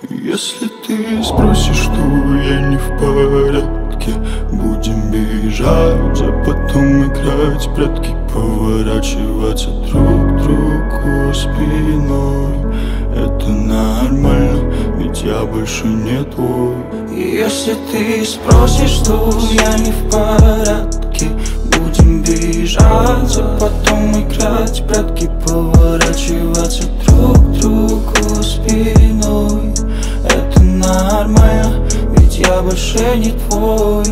Если ты спросишь, что я не в порядке, будем бежать, а потом играть в прятки, поворачиваться друг к другу спиной. Это нормально, ведь я больше не твой. Если ты спросишь, что я не в порядке, будем бежать, а потом играть в прятки, поворачиваться друг к другу спиной. Это нормально, ведь я больше не твой.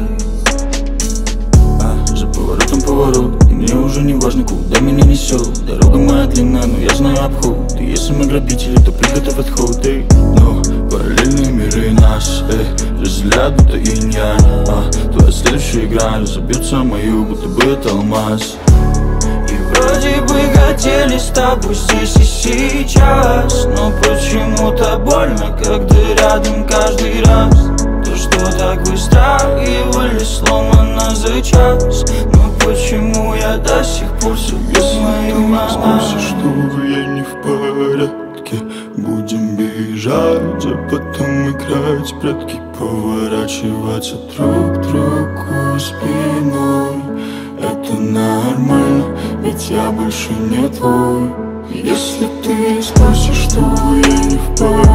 За поворотом поворот, и мне уже не важно, куда меня несет. Дорога моя длинная, но я знаю обход. И если мы грабители, то приготовь отход. Но параллельные миры нас, разделяют будто инь-янь. Твоя следующая игра разобьется о мою, будто бы это алмаз. Вроде бы хотели с тобой здесь и сейчас, но почему-то больно, когда рядом каждый раз. То, что так быстро его сломано за час. Но почему я до сих пор себе мою маму? Спросишь, что я не в порядке, будем бежать, а потом играть в прятки, поворачиваться друг к другу спиной. Это нормально, ведь я больше не твой. Если ты спросишь, что я не в порядке,